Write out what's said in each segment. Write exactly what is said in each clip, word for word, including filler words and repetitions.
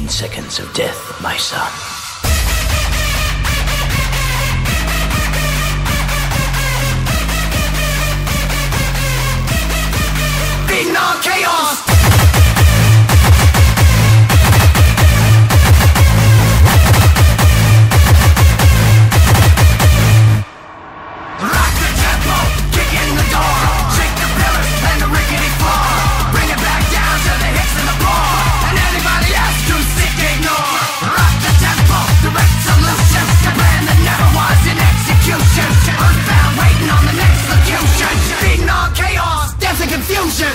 fifteen seconds of death, my son. Beating on chaos! Rock the tempo, kick in the door, shake the pillars and the rickety floor, bring it back down to the hits and the floor, and anybody else too sick to ignore. Rock the tempo, direct solution, the plan that never was in execution, earthbound waiting on the next locution, beating on chaos, death and confusion.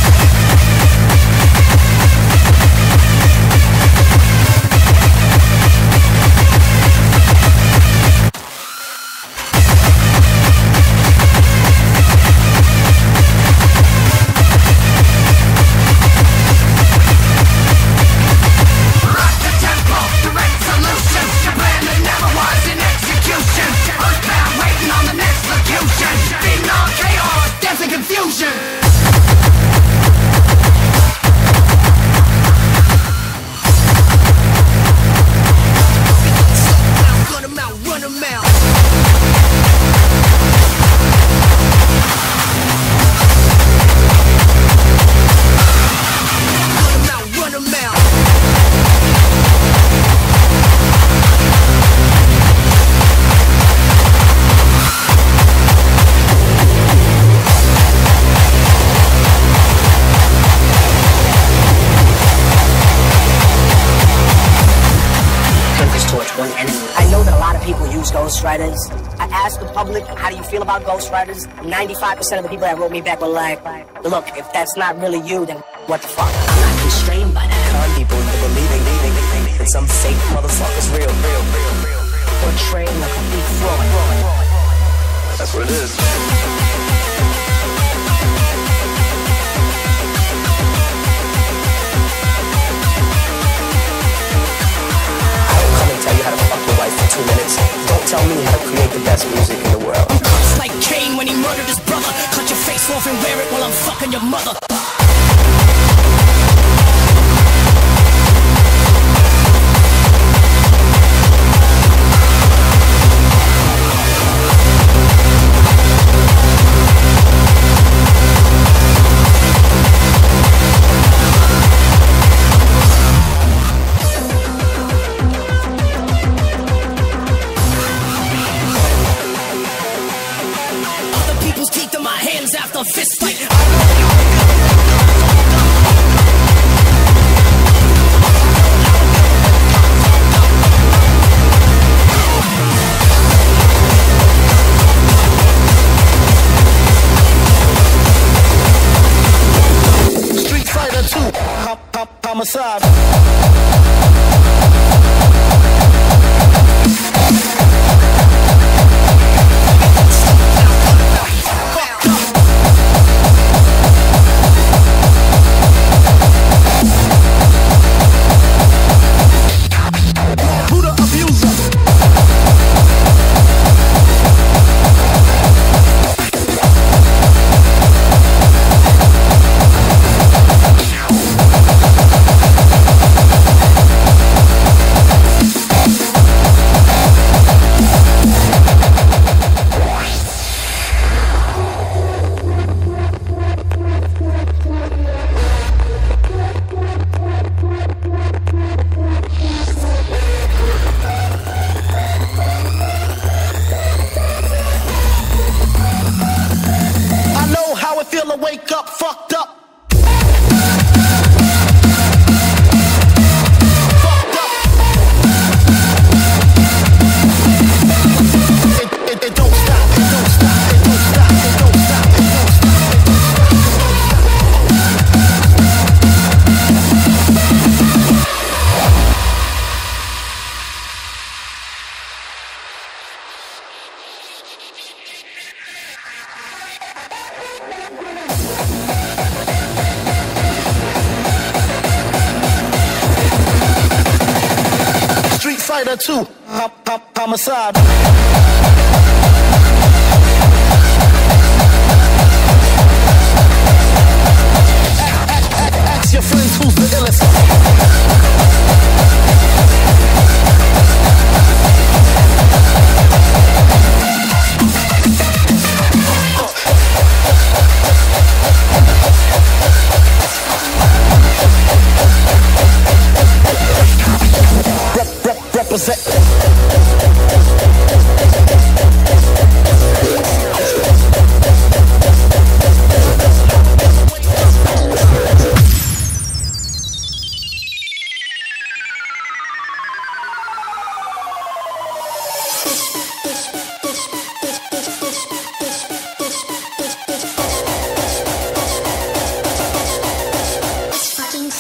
Ghostwriters. I asked the public, how do you feel about ghostwriters? ninety-five percent of the people that wrote me back were like, look, if that's not really you, then what the fuck? I'm not constrained by that. Con people into believing, believing that some fake motherfucker's real, real, real, real, real. Portraying a complete fraud. That's what it is. Tell you how to fuck your wife for two minutes. Don't tell me how to create the best music in the world. I'm cursed like Cain when he murdered his brother. Cut your face off and wear it while I'm fucking your mother. After a fist fight, Street Fighter two, hop, hop, homicide. Wake up, fucked up. Fucked up. It, it, it don't stop, it don't stop, it don't stop, it don't stop, it don't stop, it don't Fighter two, hop, hop, homicide. Ask your friends who's the illest.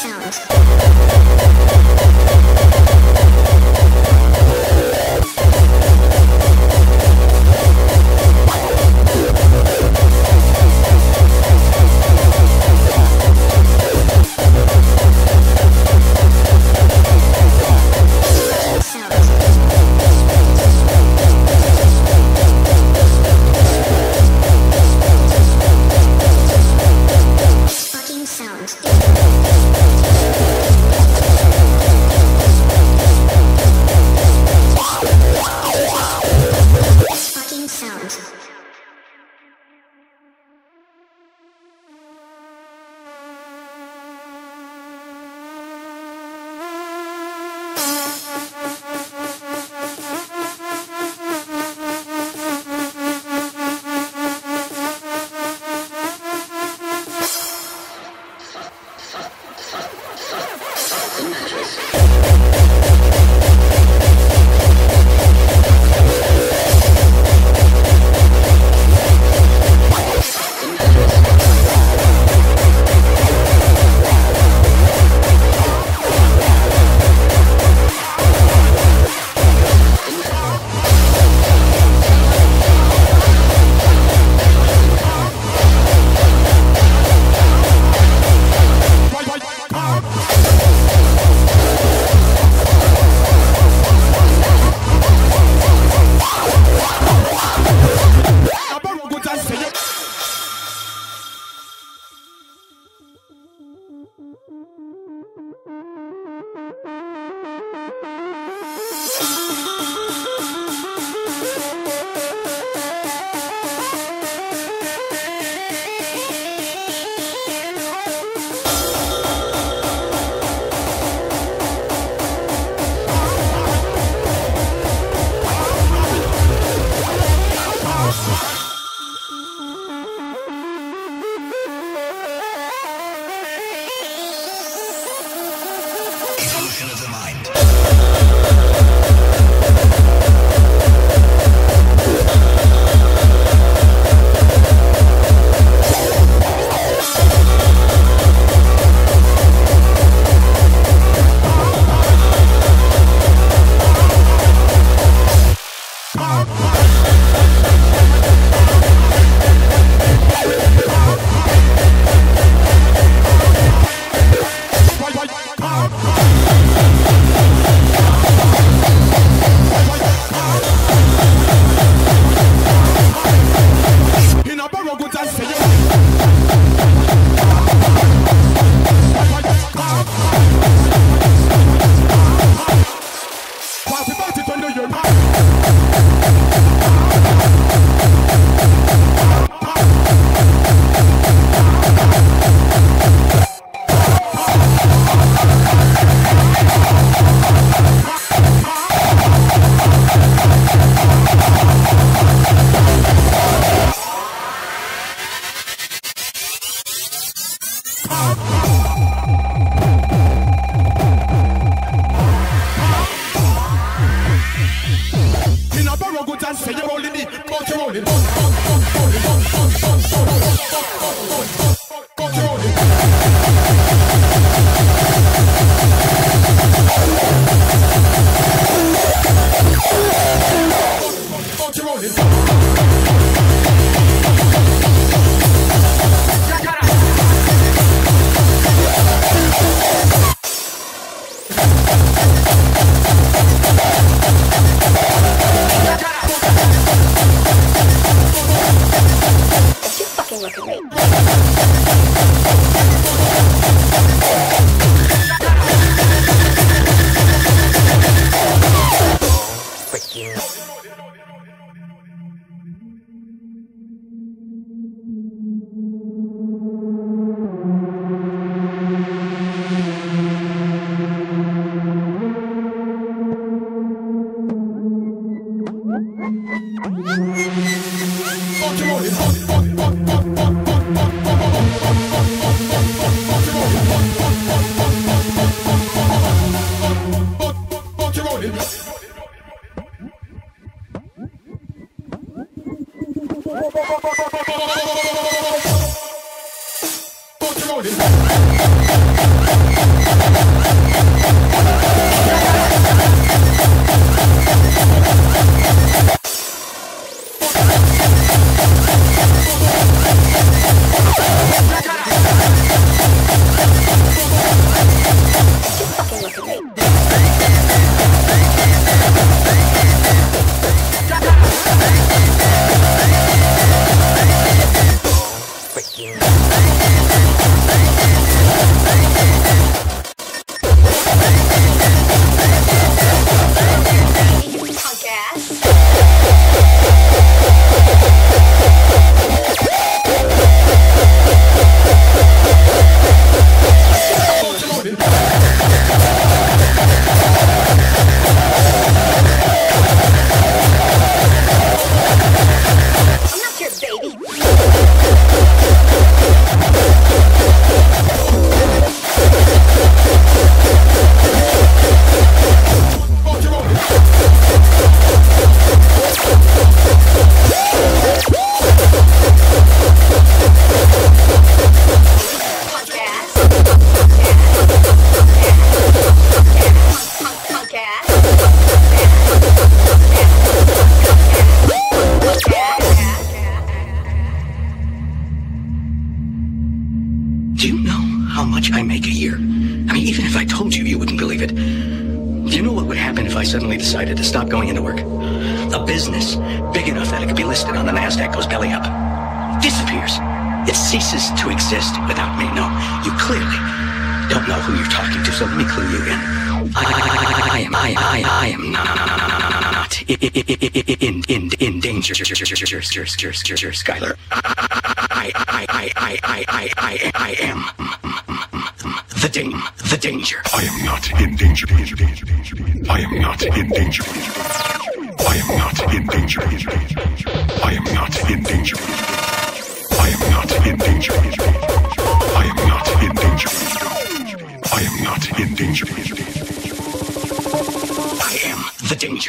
Power. I told you, you wouldn't believe it. Do you know what would happen if I suddenly decided to stop going into work? A business big enough that it could be listed on the NASDAQ goes belly up. Disappears. It ceases to exist without me. No, you clearly don't know who you're talking to, so let me clue you in. I, I, I am, I, I, I am not in, in, in danger, Skylar. I, I, I, I, I, I, I, I am the dame, the danger. I am not in danger. I am not in danger. I am not in danger. I am not in danger. I am not in danger. I am not in danger. I am not in danger. I am the danger.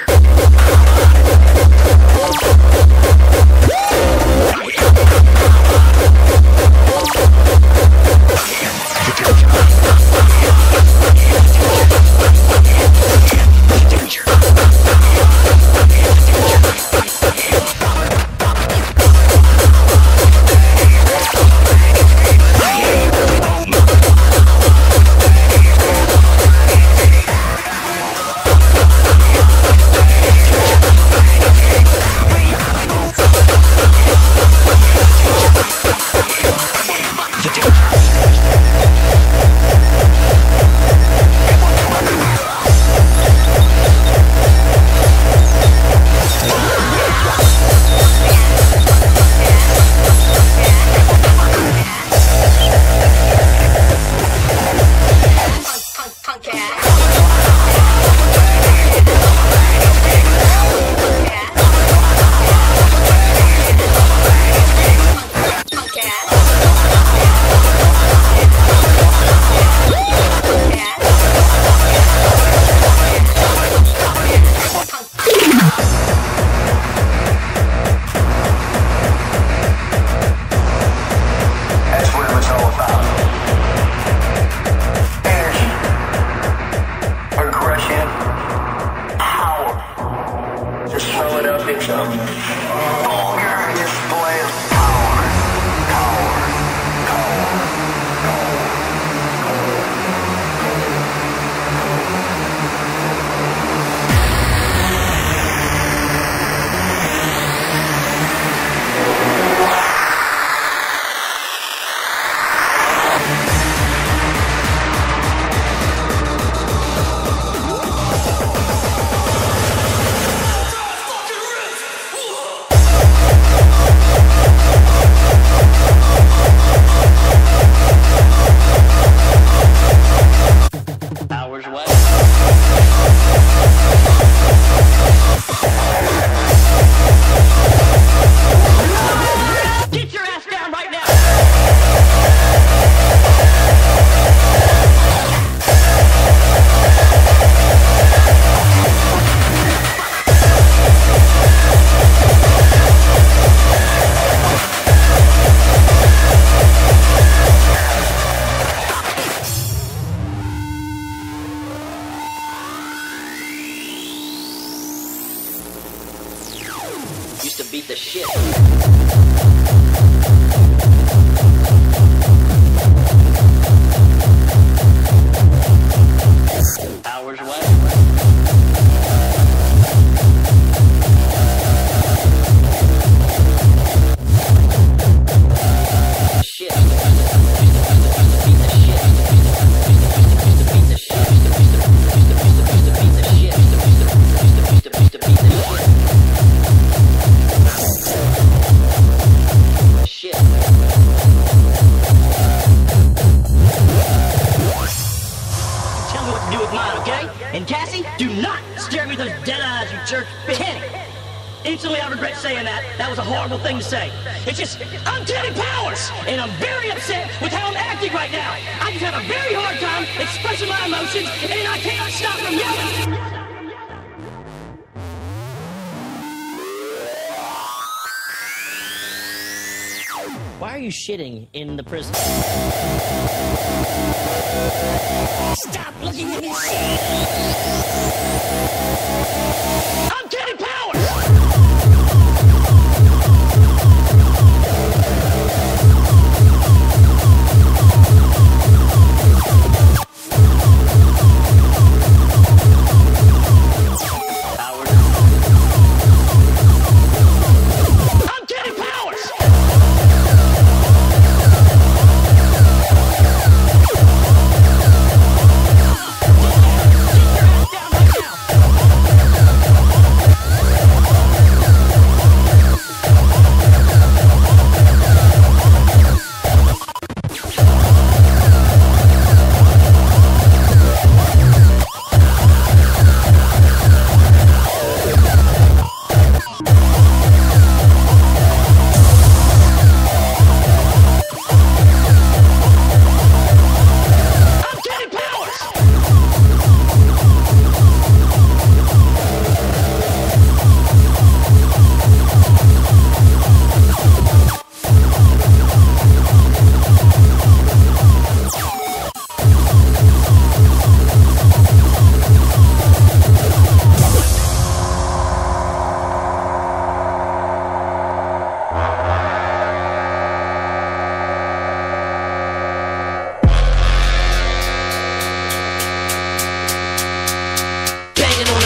Used to beat the shit. Hours away. Shit. Beat the shit. Used to beat the shit. Used to beat the shit. Used to beat the shit. Shit. Tell me what to do with mine, okay? And Cassie, do not stare at me with those dead eyes, you jerk. Kenny, instantly I regret saying that. That was a horrible thing to say. It's just, I'm Kenny Powers, and I'm very upset with how I'm acting right now. I just have a very hard time expressing my emotions, and I cannot stop from yelling. Why are you shitting in the prison? Stop looking at me! I'm Kenny Powers!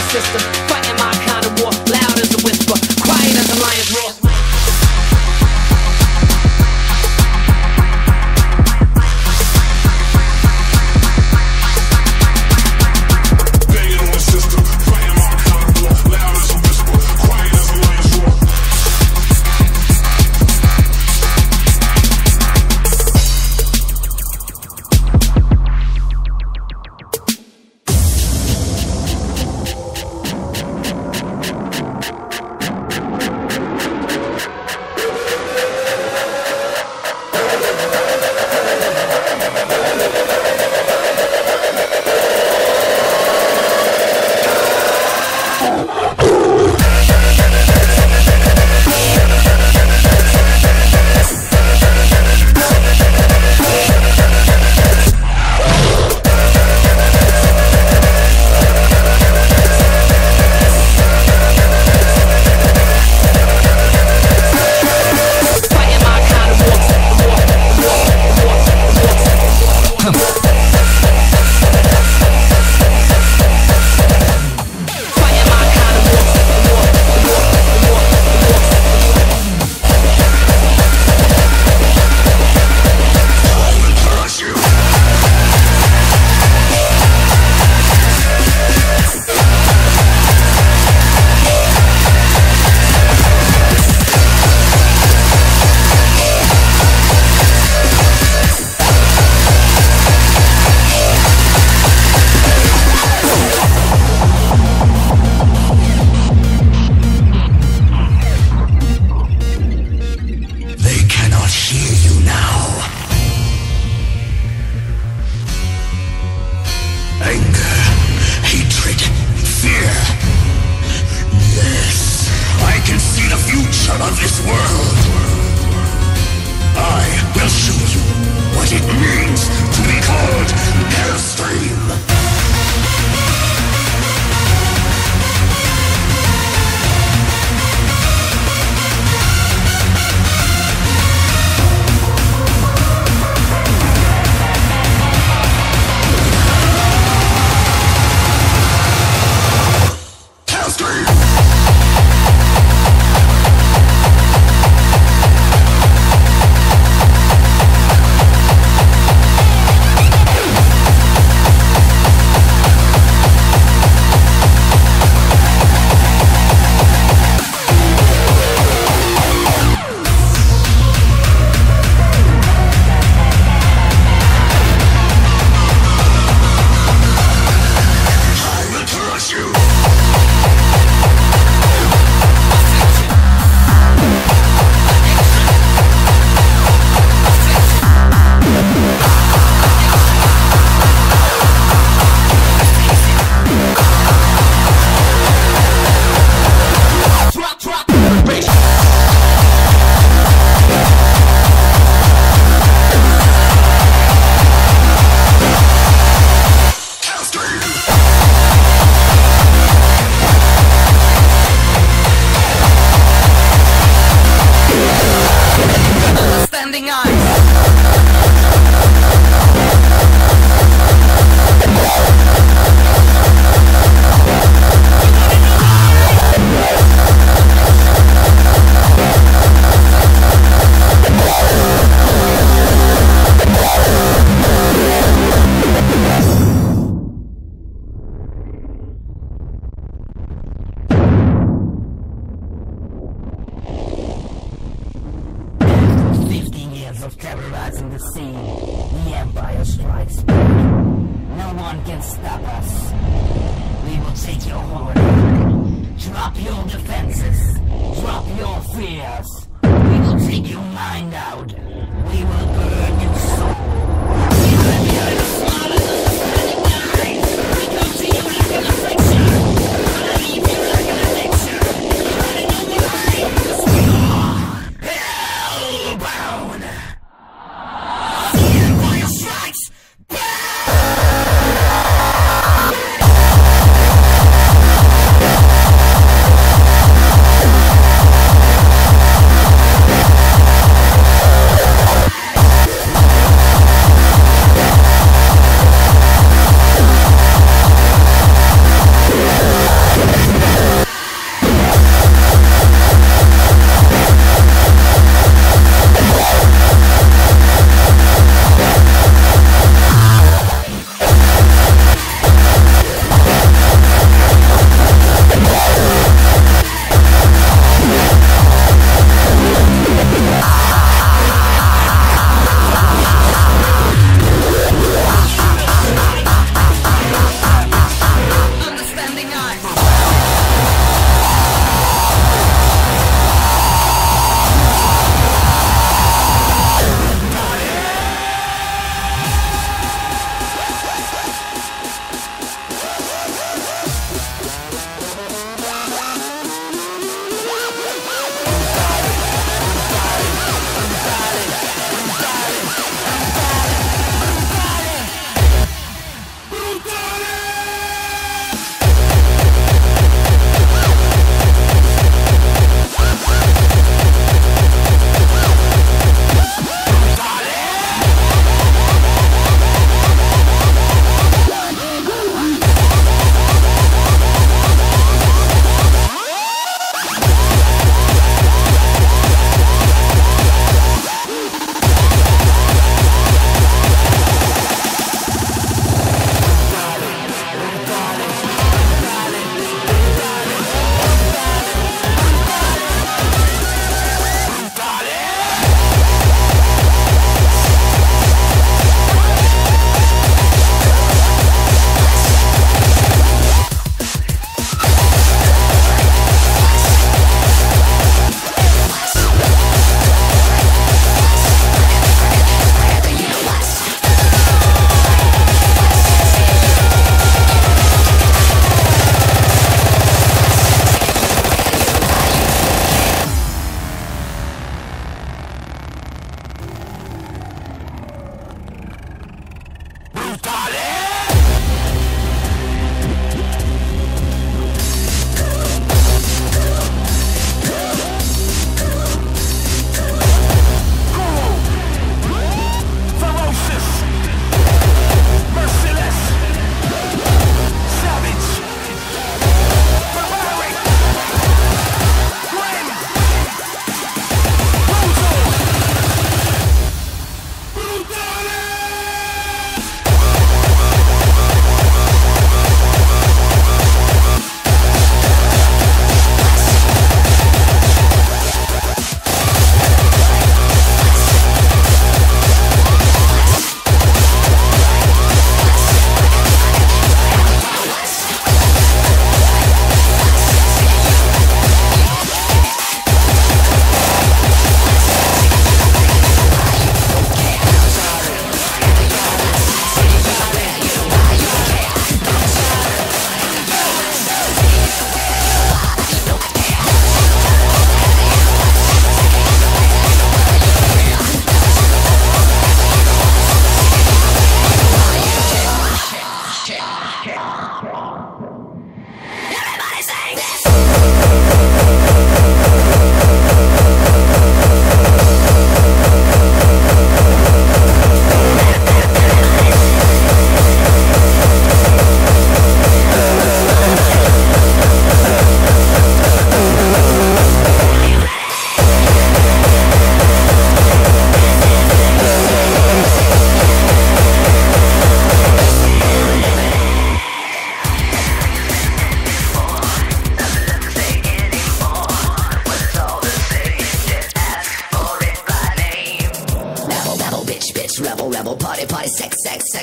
system, fighting my kind of war, loud as a whisper, quiet as a lion's roar.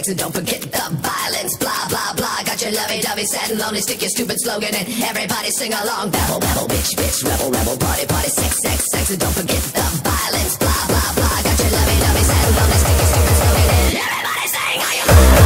sex, and don't forget the violence. Blah, blah, blah. Got your lovey-dovey, sad and lonely. Stick your stupid slogan and everybody sing along. Babble, babble, bitch, bitch, rebel, rebel, party, party, sex, sex, sex, and don't forget the violence. Blah, blah, blah. Got your lovey-dovey, sad and lonely. Stick your stupid slogan and everybody sing. Are you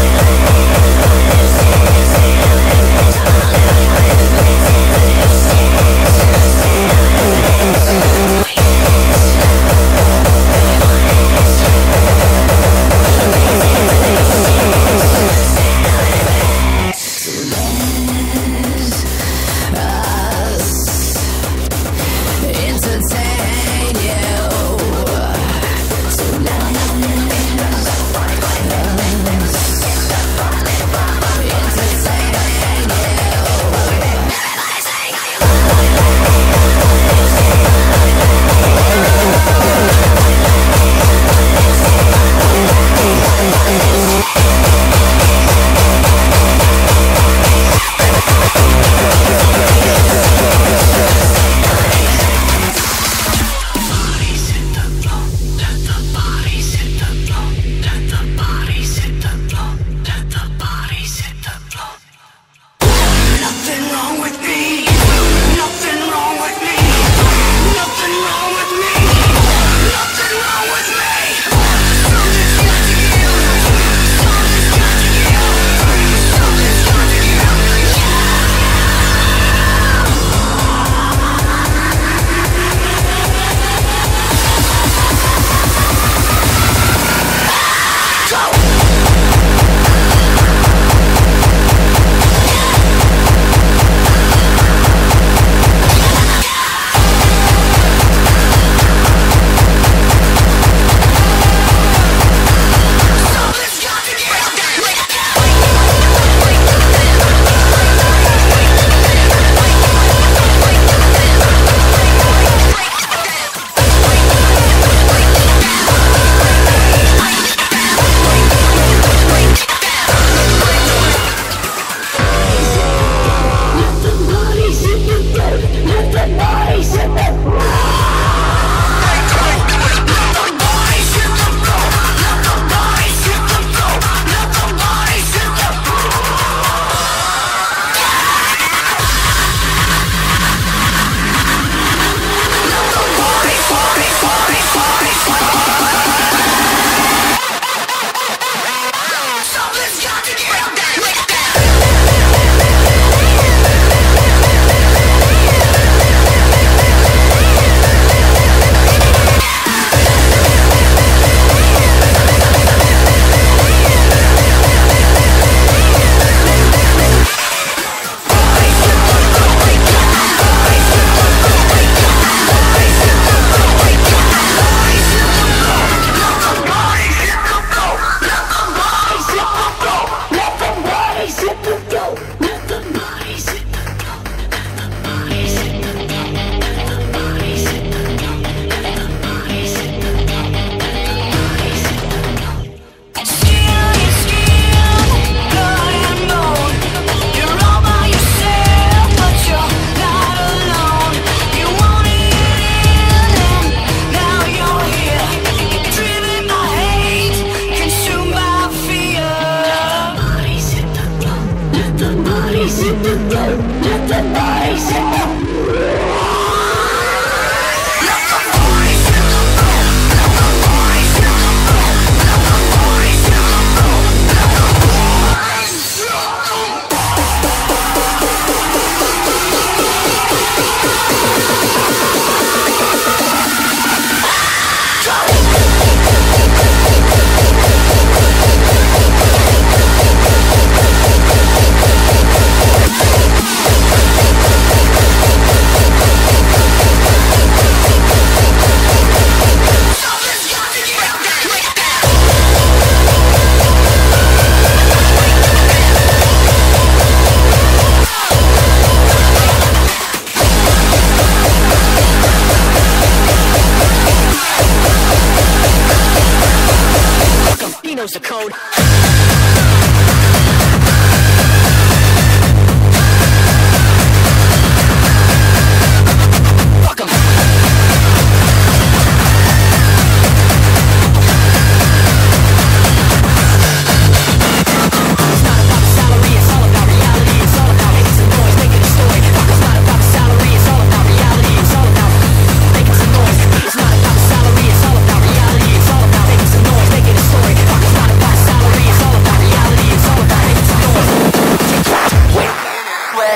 entertain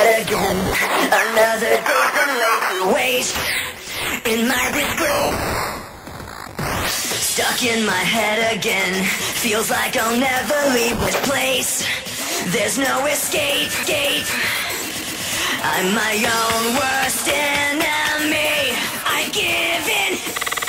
head again. Another waste in my regret. Stuck in my head again. Feels like I'll never leave this place. There's no escape, escape. I'm my own worst enemy. I give in.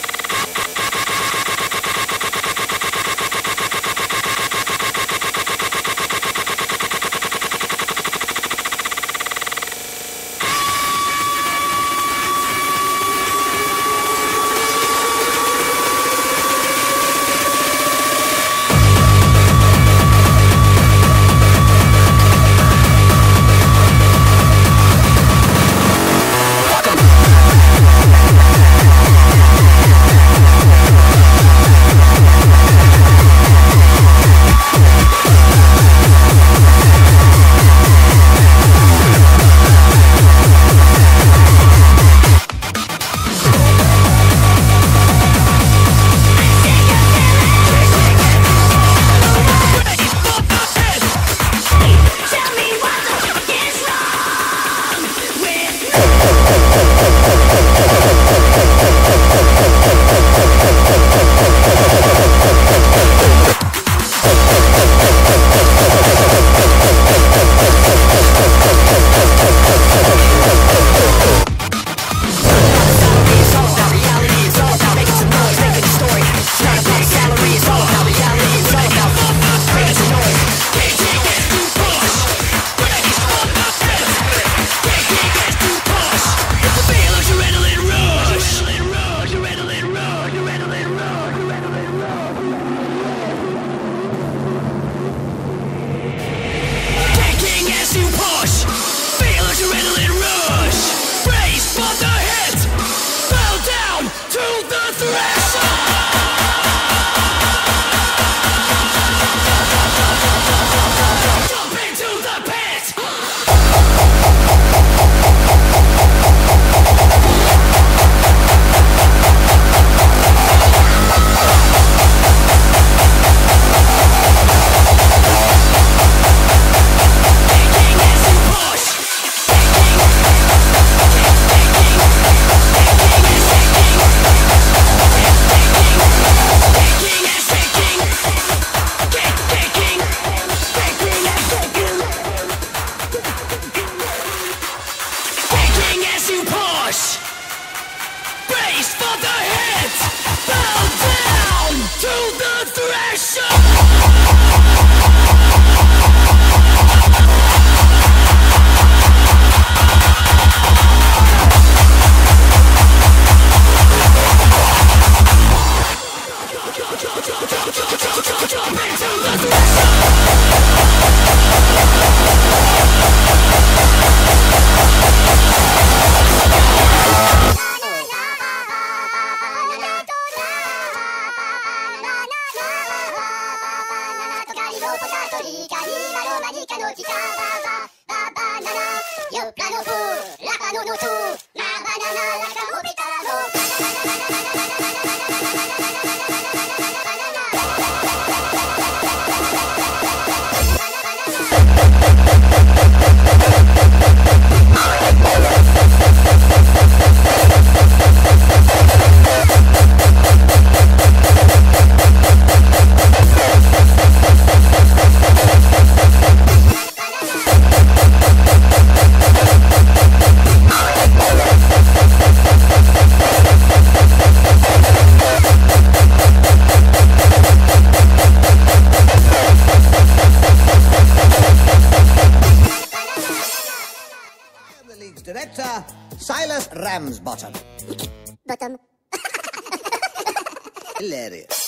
Director Silas Ramsbottom. Bottom. Hilarious.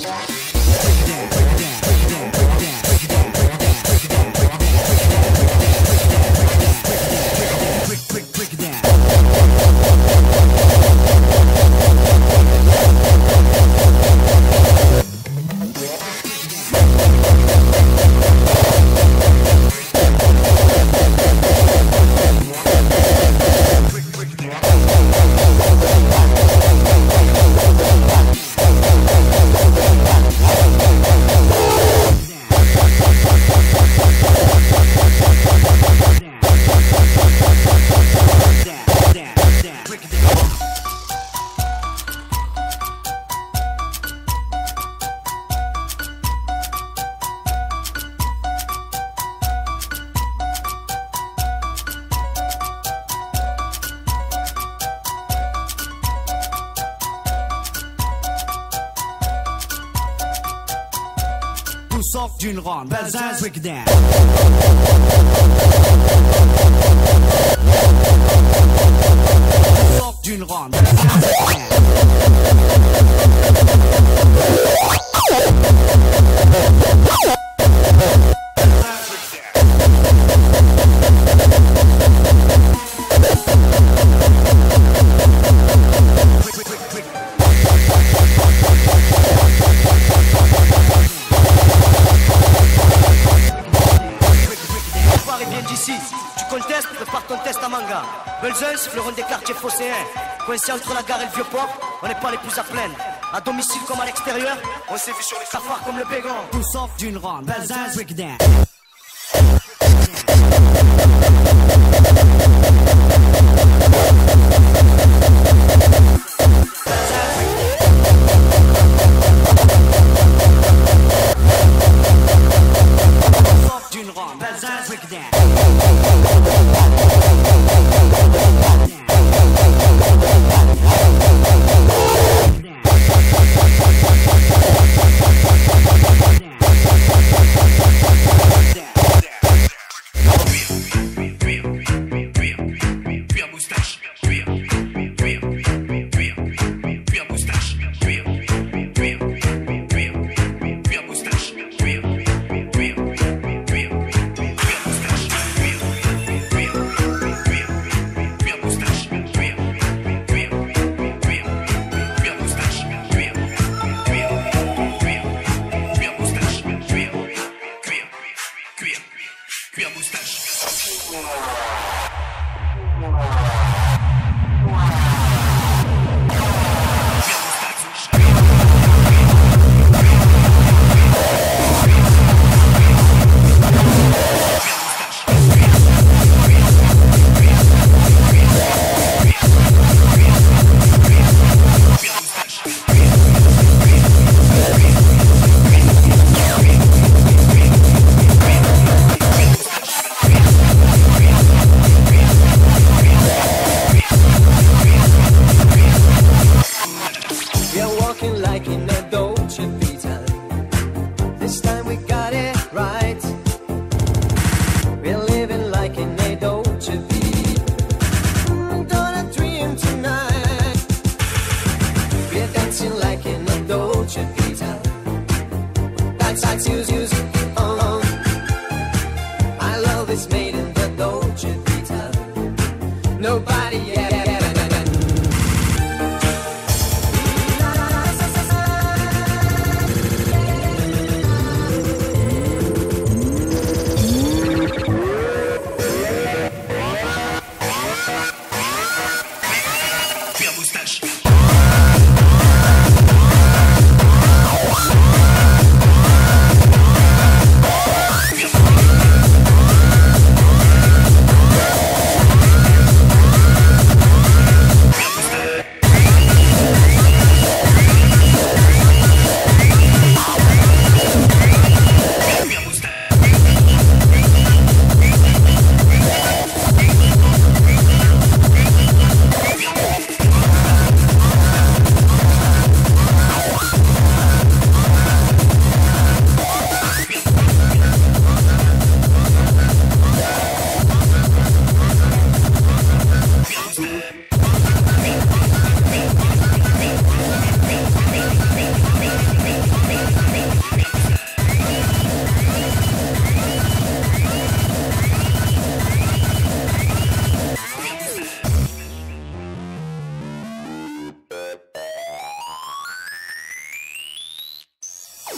Sauf d'une ronde, Belzins breakdown. Sauf d'une ronde, Belzins breakdown. Belzins, fleuron des quartiers phocéens. Coincé entre la gare et le vieux port, on n'est pas les plus à plaindre. À domicile comme à l'extérieur, on s'est vu sur les cafards comme le bégon. Tout sauf d'une ronde, Belzins breakdown. Sauf d'une ronde, Belzins breakdown. Moustache.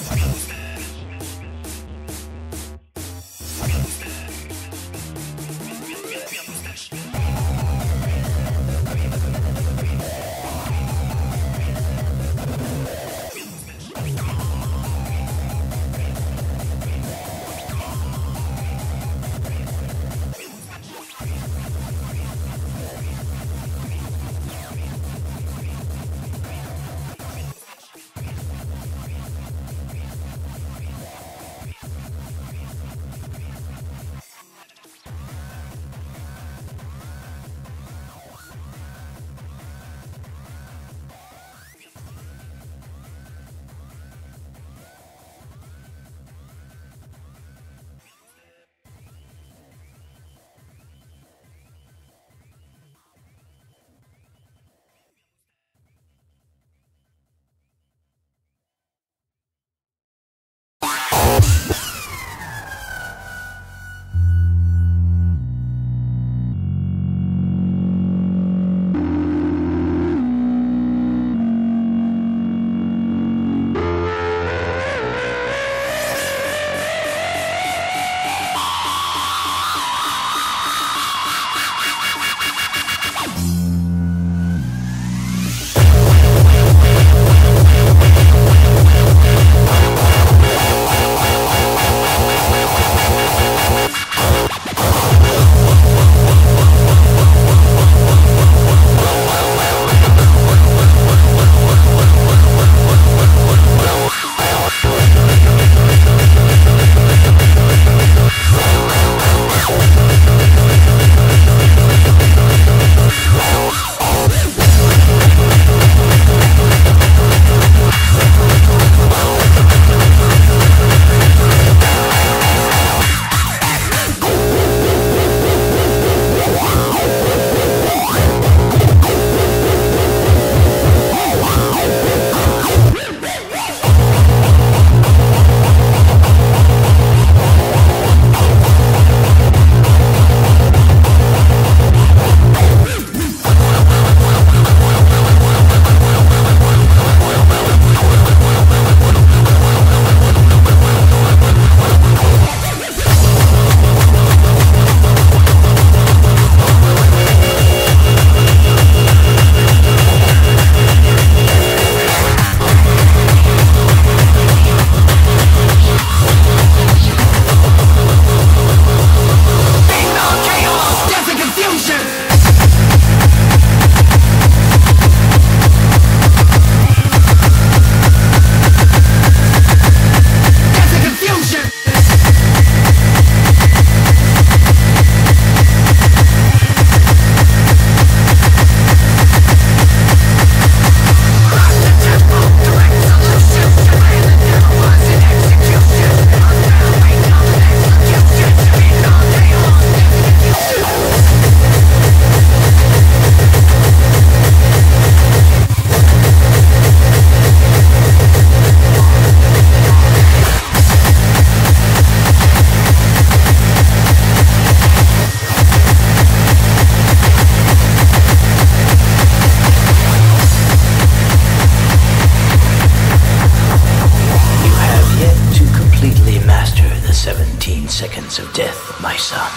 seconds of death, my son.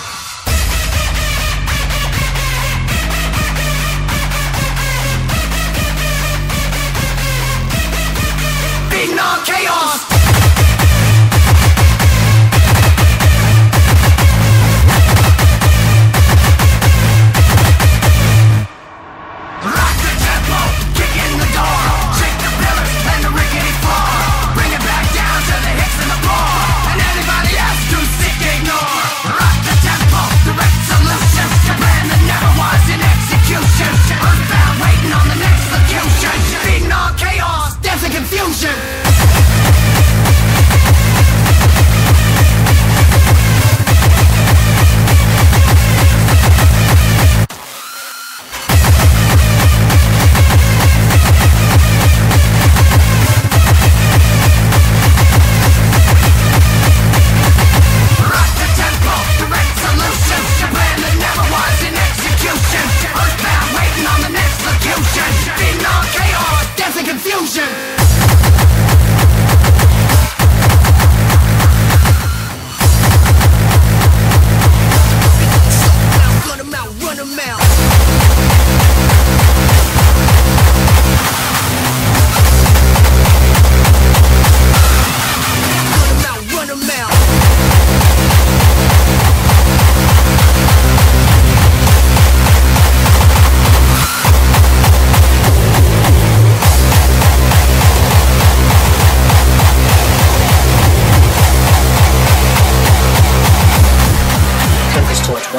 Beating on chaos. Rock the tempo, kick in the door, shake the pillars and the rickety floor, bring it back down to the hits and the floor, and anybody else too sick ignore. Rock the tempo, direct solution, the plan that never was in execution. Earthbound waiting on the next execution. Beating on chaos, death and confusion.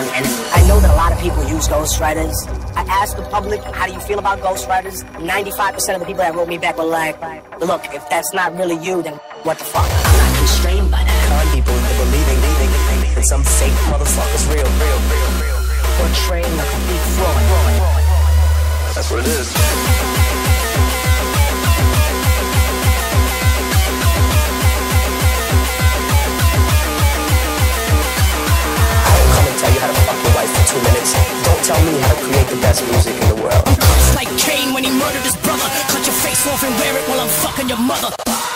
one, and I know that a lot of people use ghostwriters. I asked the public, how do you feel about ghostwriters? ninety-five percent of the people that wrote me back were like, look, if that's not really you, then what the fuck? I'm not constrained by that. Con people into believing, believing that some fake motherfucker's real, real, real, real, real. Portraying a complete fraud. That's what it is. Tell you how to fuck your wife for two minutes. Don't tell me how to create the best music in the world. It's like Cain when he murdered his brother. Cut your face off and wear it while I'm fucking your mother.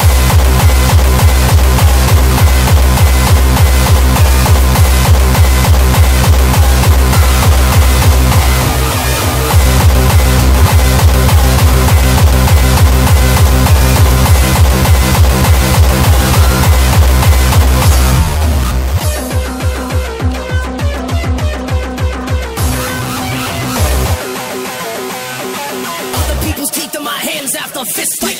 After a fist fight,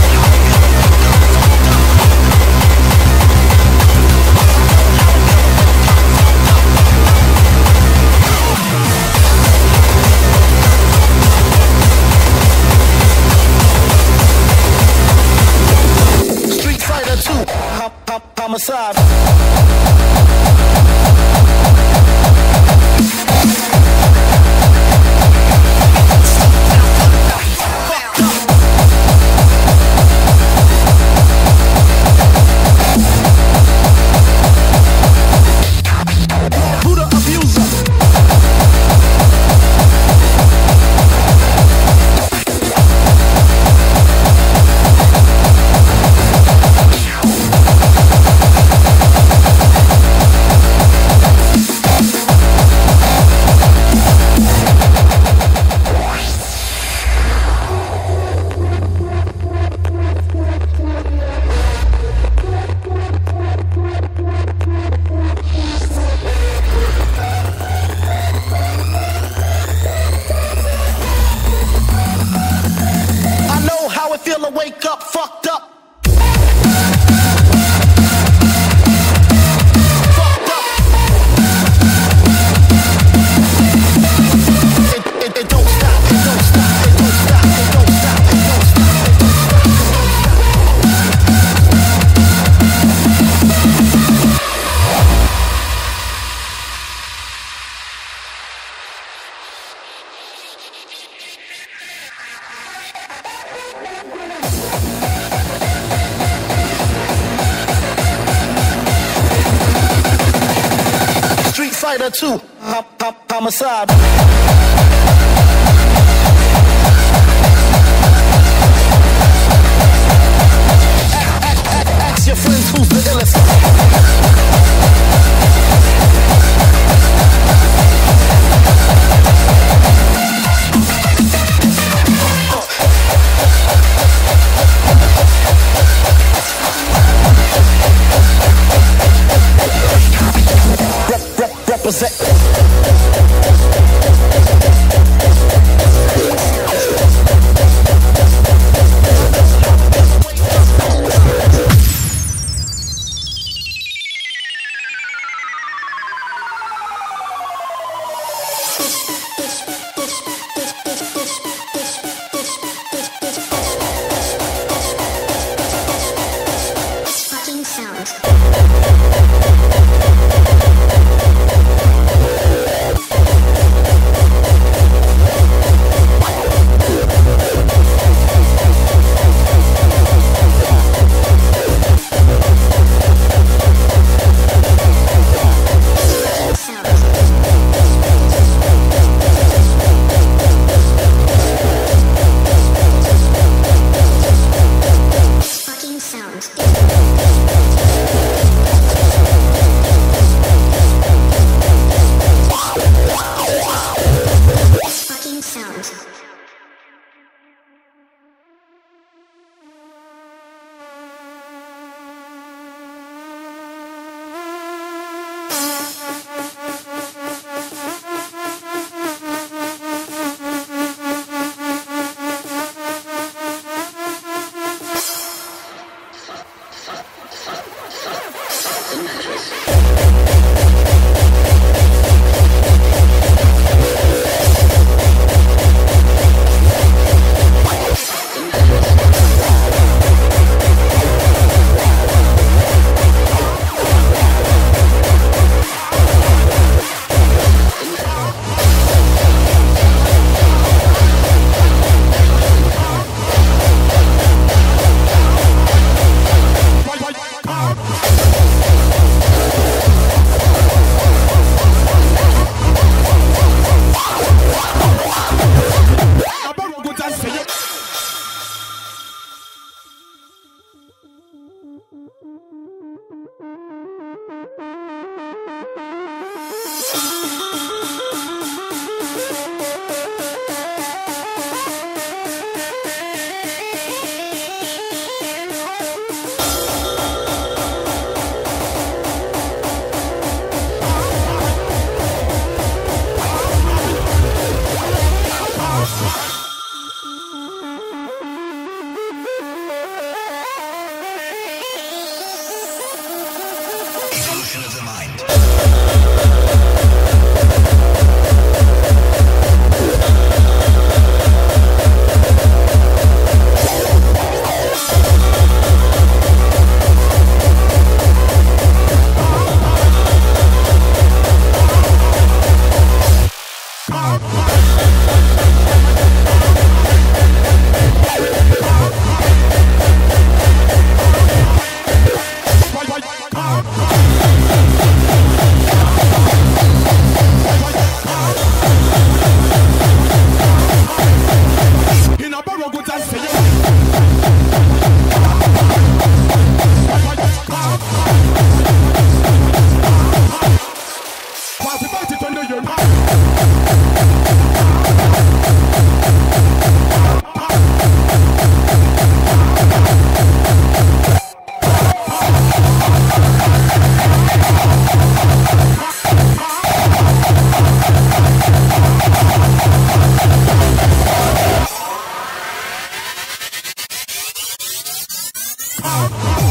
Street Fighter two, hop, hop, homicide. Wake up, fucked up. Fucked up. It, it, it don't stop, it don't stop, it don't stop, it don't stop, it don't stop, it don't Fighter two, hop, hop, homicide. Ask your friends who's the illest. Represent. Fucking sound. destruction of the mind. In a barrow good and say